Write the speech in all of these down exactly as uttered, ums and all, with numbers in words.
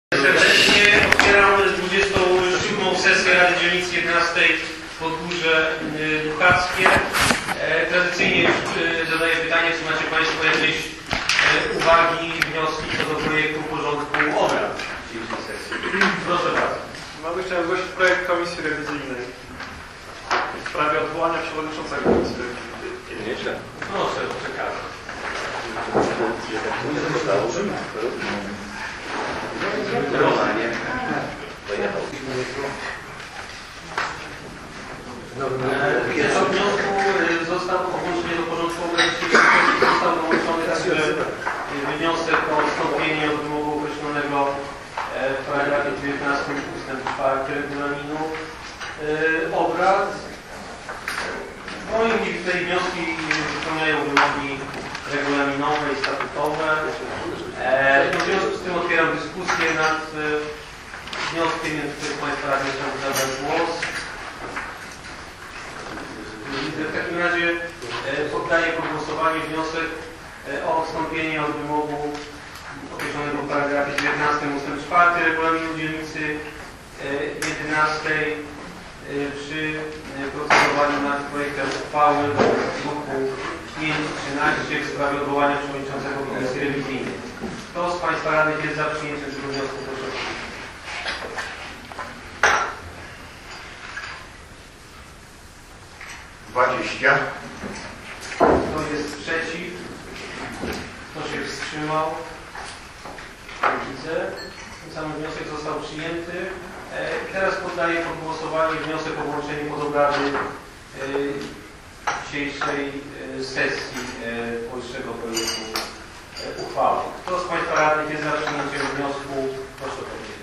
Serdecznie otwieram dwudziestą siódmą sesję Rady Dzielnicy jedenastej Podgórze Duchackie. Tradycyjnie zadaję pytanie, czy macie Państwo jakieś uwagi, wnioski co do projektu porządku obrad dzisiejszej sesji. Proszę bardzo. Mamy chciałem zgłosić projekt Komisji Rewizyjnej w sprawie odwołania przewodniczącego Komisji Rewizyjnej. Nieźle. Proszę, przekażę. Romanie. Pojechał. Pierwszy wniosku został włączony do porządku obrad dzisiejszej został dołączony także wniosek o odstąpienie od wymogu określonego w paragrafie dziewiętnastym ustęp czwarty regulaminu obrad. No i tutaj wnioski wypełniają wymogi regulaminowe i statutowe. W związku z tym otwieram dyskusję nad wnioskiem, więc ktoś z Państwa radnych chciałby zabrać głos. W takim razie poddaję pod głosowanie wniosek o odstąpienie od wymogu określonego w paragrafie dziewiętnastym ustęp czwarty regulaminu dzielnicy jedenastej przy procedowaniu nad projektem uchwały w druku pięć trzynaście w sprawie odwołania przewodniczącego Komisji Rewizyjnej. Kto z Państwa radnych jest za przyjęciem tego wniosku? Proszę. dwadzieścia. Kto jest przeciw? Kto się wstrzymał? Nie widzę. Ten sam wniosek został przyjęty. E, teraz poddaję pod głosowanie wniosek o włączenie pod obrady e, dzisiejszej e, sesji e, powyższego projektu e, uchwały. Kto z Państwa radnych jest za przyjęciem wniosku? Proszę powiedzieć.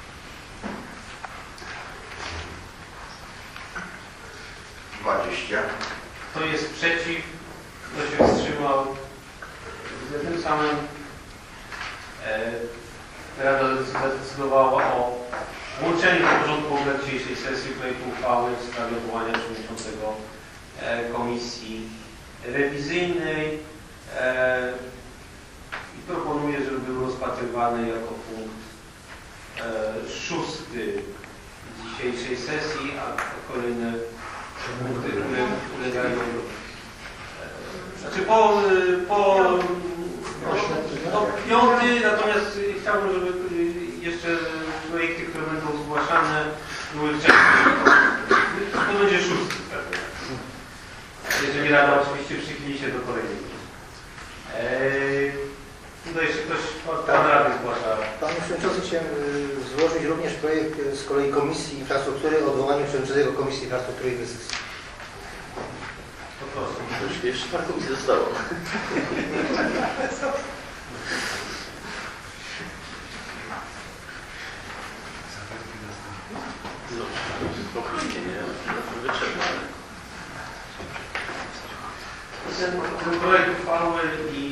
dwadzieścia. Kto jest przeciw? Kto się wstrzymał? Tym samym e, Rada zadecydowała o włączeniu do porządku obrad dzisiejszej sesji projektu uchwały w sprawie odwołania przewodniczącego e, Komisji Rewizyjnej e, i proponuję, żeby był rozpatrywany jako punkt e, szósty dzisiejszej sesji, a kolejne punkty, które ulegają. Znaczy po, po no, piąty, natomiast chciałbym, żeby jeszcze projekty, które będą zgłaszane, były wcześniej. To będzie szósty. Jeżeli Rada oczywiście przychyli się do kolejnych. Eee, tutaj jeszcze ktoś, pan Rady zgłasza. Panie Przewodniczący, chciałem złożyć również projekt z kolei Komisji Infrastruktury o odwołaniu Przewodniczącego Komisji Infrastruktury i Inwestycji. Po prostu. Już jeszcze parę komisji zostało. Spokojnie, nie? Wyczerpane. Ten projekt uchwały i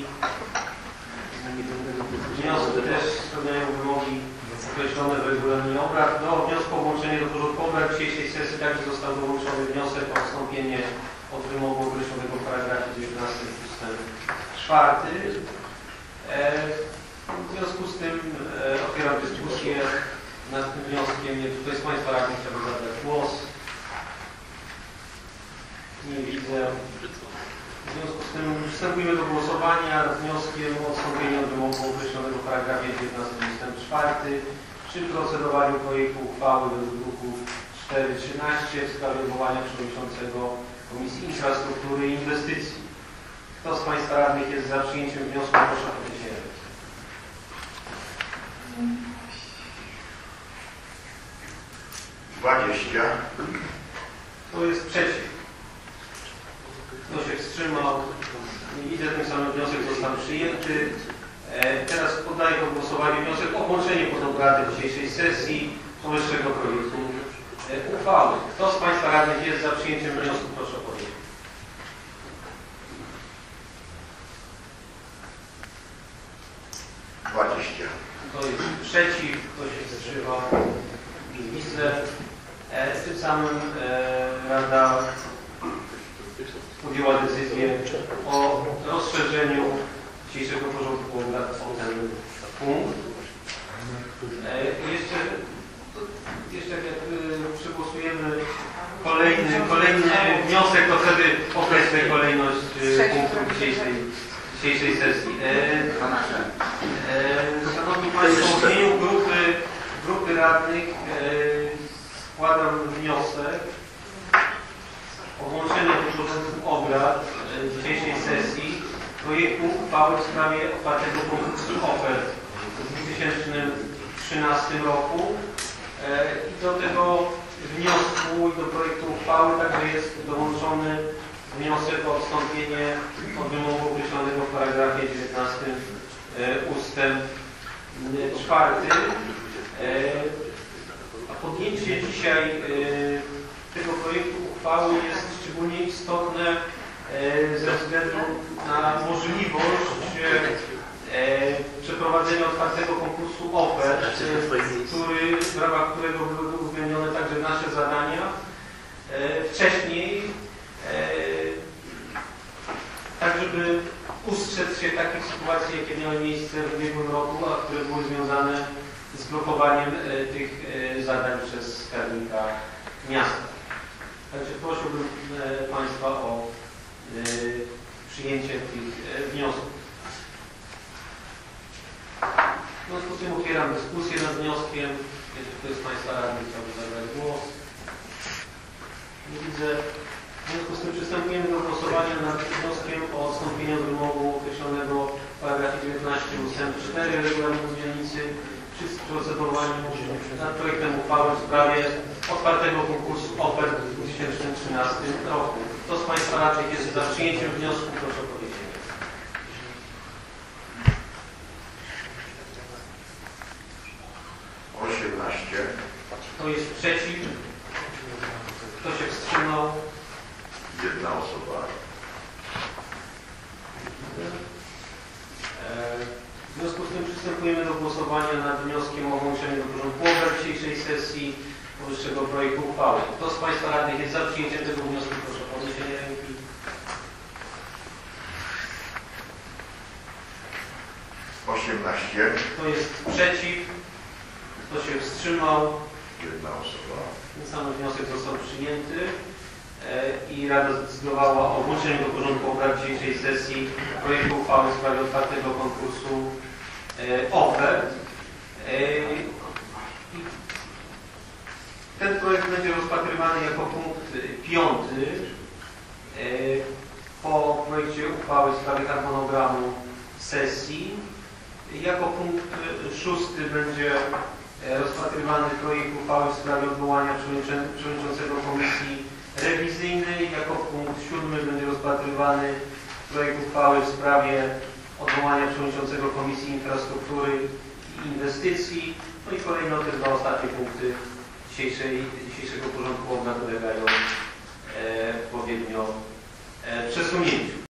wnioski też spełniają wymogi określone w regulaminie obrad. Do wniosku o włączenie do porządku obrad dzisiejszej sesji także został dołączony wniosek o odstąpienie od wymogu określonego w paragrafie dziewiętnastym ustęp czwarty. W związku z tym otwieram dyskusję nad tym wnioskiem. Kto z Państwa radnych chciałby zabrać głos? Nie widzę. W związku z tym przystępujemy do głosowania nad wnioskiem o odstąpienie od wymogu określonego w paragrafie dziewiętnastym ustęp czwarty przy procedowaniu projektu uchwały według druku cztery trzynaście w sprawie odwołania przewodniczącego Komisji Infrastruktury i Inwestycji. Kto z Państwa radnych jest za przyjęciem wniosku? Proszę o podniesienie ręki. dwadzieścia. Kto jest przeciw? Kto się wstrzymał? Nie widzę, tym samym wniosek został przyjęty. E, teraz poddaję pod głosowanie wniosek o włączenie pod obrady dzisiejszej sesji powyższego projektu e, uchwały. Kto z Państwa radnych jest za przyjęciem wniosku? Proszę powiedzieć. dwadzieścia. Kto jest przeciw? Kto się wstrzymał? Nie widzę. E, tym samym e, Rada podjęła decyzję o rozszerzeniu dzisiejszego porządku obrad o ten punkt. E, jeszcze, to, jeszcze jak y, przegłosujemy kolejny, kolejny wniosek, to wtedy określę kolejność y, punktów dzisiejszej, dzisiejszej sesji. E, e, Szanowni Państwo, w imieniu grupy, grupy radnych e, składam wniosek o włączenie do porządku obrad e, dzisiejszej sesji projektu uchwały w sprawie otwartego konkursu ofert w dwa tysiące trzynastym roku. E, I do tego wniosku i do projektu uchwały także jest dołączony wniosek o odstąpienie od wymogu określonego w paragrafie dziewiętnastym e, ustęp czwarty. E, a podjęcie dzisiaj e, tego projektu uchwały jest szczególnie istotne e, ze względu na możliwość e, przeprowadzenia otwartego konkursu ofert, e, który, w ramach którego były uwzględnione także nasze zadania. E, wcześniej, e, tak żeby ustrzec się takich sytuacji, jakie miały miejsce w ubiegłym roku, a które były związane z blokowaniem e, tych e, zadań przez skarbnika miasta. Także prosiłbym e, Państwa o e, przyjęcie tych e, wniosków. W związku z tym otwieram dyskusję nad wnioskiem. Jeśli ktoś z Państwa radnych chciałby zabrać głos. Nie widzę. W związku z tym przystępujemy do głosowania nad wnioskiem o odstąpienie od wymogu określonego w paragrafie dziewiętnastym ustęp cztery regulaminu dzielnicy przy procedowaniu nad projektem uchwały w sprawie otwartego konkursu ofert w dwa tysiące trzynastym roku. Kto z Państwa radnych jest za przyjęciem wniosku? Proszę o podniesienie. osiemnaście. Kto jest przeciw? Kto się wstrzymał? Jedna osoba. W związku z tym przystępujemy do głosowania nad wnioskiem o włączenie do porządku obrad dzisiejszej sesji powyższego projektu uchwały. Kto z Państwa radnych jest za przyjęciem tego wniosku? Proszę o podniesienie ręki. osiemnaście. Kto jest przeciw? Kto się wstrzymał? Jedna osoba. Ten sam wniosek został przyjęty e, i Rada zdecydowała o włączeniu do porządku obrad dzisiejszej sesji projektu uchwały w sprawie otwartego konkursu e, ofert. E, i ten projekt będzie rozpatrywany jako punkt piąty e, po projekcie uchwały w sprawie harmonogramu sesji. Jako punkt szósty będzie rozpatrywany projekt uchwały w sprawie odwołania przewodniczącego Komisji Rewizyjnej. Jako punkt siódmy będzie rozpatrywany projekt uchwały w sprawie odwołania przewodniczącego Komisji Infrastruktury i Inwestycji. No i kolejno te dwa ostatnie punkty dzisiejszej, dzisiejszego porządku obrad ulegają e, odpowiednio e, przesunięciu.